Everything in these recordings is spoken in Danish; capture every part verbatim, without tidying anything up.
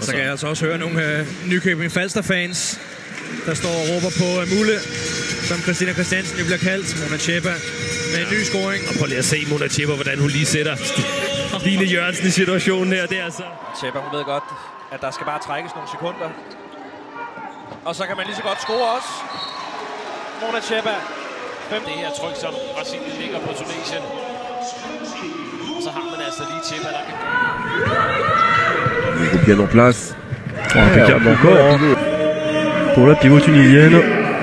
Og så kan jeg altså også høre nogle øh, Nykøbing Falster-fans, der står og råber på uh, Mulle, som Christina Christiansen jo bliver kaldt, Mona Tjepa, med en ny scoring. Og prøv lige at se Mona Tjepa, hvordan hun lige sætter Line Jørgensen i situationen her. Det er altså... Tjepa, hun ved godt, at der skal bare trækkes nogle sekunder. Og så kan man lige så godt score også. Mona Tjepa. Det her tryk, som Brasilien ligger på Tunesien. Og så har man altså lige Tjepa, der kan gøre. Bien en place. Oh, impeccable encore hein, pour la pivot tunisienne.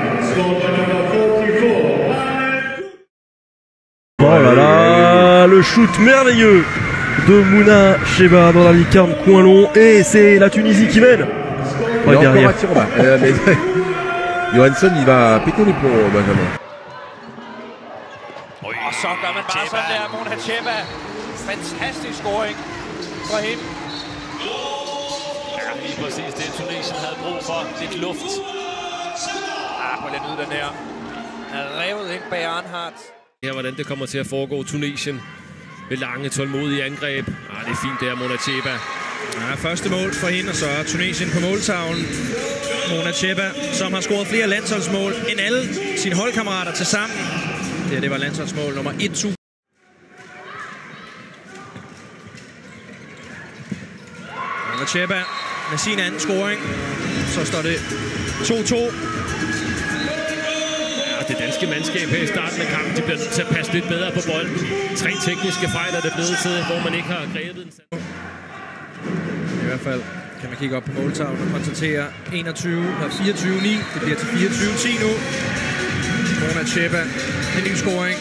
Oh là là, le shoot merveilleux de Mouna Tjepa dans la lucarne, coin long, et c'est la Tunisie qui mène. Il y a encore un tir en bas. Euh, mais Johansson, il va péter les plombs, Benjamin. Og så gør man bare sådan der, Mona Tjepa. Fantastisk scoring fra hende. Ja, lige præcis det Tunesien havde brug for. Lidt luft. Ah, på lidt ud den her. Er revet ind bag Arnhardt. Her, hvordan det kommer til at foregå Tunesien. Med lange, tålmodige angreb. Ah, det er fint der, Mona Tjepa. Ja, første mål for hende, og så Tunesien på måltavlen. Mona Tjepa, som har scoret flere landsholdsmål end alle sine holdkammerater til sammen. Det her, det var landsholdsmål nummer et tusind. Mona Tjepa med sin anden scoring. Så står det to to. Ja, det danske mandskab her i starten af kampen, de bliver nødt til at passe lidt bedre på bolden. Tre tekniske fejl er det blevet til, hvor man ikke har grebet den. I hvert fald kan man kigge op på måltavlen og konstatere enogtyve og fireogtyve ni. Det bliver til fireogtyve ti nu. Mona Tjepa, en ny scoring.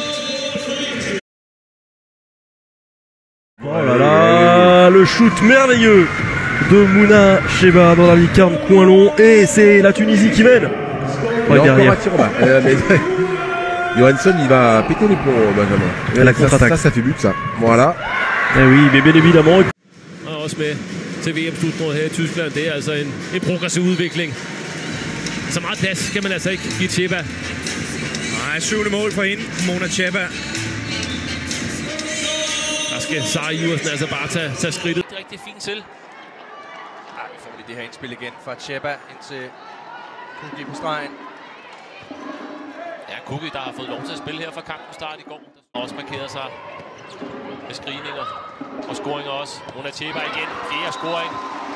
Oh là là, le shoot merveilleux de Mouna Tjepa dans la lucarne, coin long, et c'est la Tunisie qui mène. Il y a encore un tir en bas. Euh, mais Johansson, il va péter les plombs, Benjamin. Et la contre-attaque. Ça, ça fait but, ça. Voilà. Eh oui, mais bien évidemment. Og også med til V M-slutmålet her i Tyskland. Det er altså en, en progressiv udvikling. Så meget plads kan man altså ikke give Tjepa. Nej, syvende mål for hende, Mona Tjepa. Der skal Sara Iversen altså bare tage, tage skridtet. Det er rigtig fint til. Ej, vi får lige det her indspil igen fra Tjepa ind til Kugi på stregen. Ja, Kugi, der har fået lov til at spille her fra kampen start i går. Der også markeret sig med screeninger og scoringer også. Mona Tjepa igen. Fjerde scoring.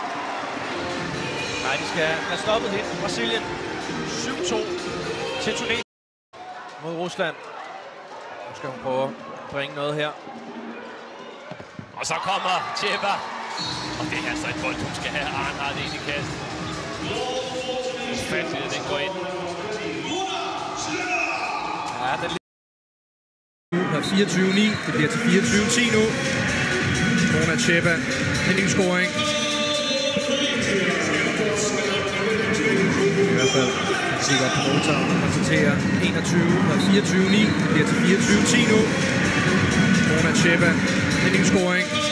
Nej, de skal have stoppet hende. Brasilien syv to til Tunesien mod Rusland. Nu skal hun prøve at bringe noget her. Og så kommer Tjepa. Og det er altså et bold, hun skal have Arnhardt ind i kassen. Ufatteligt, at den går ind. Ja, den og fireogtyve ni. Det bliver til fireogtyve ti nu. Mona Tjepa, en ny scoring. I hvert fald kan vi kigge op på måltavlen og konstatere enogtyve og fireogtyve ni. Det bliver til fireogtyve ti nu. Mona Tjepa, en ny scoring.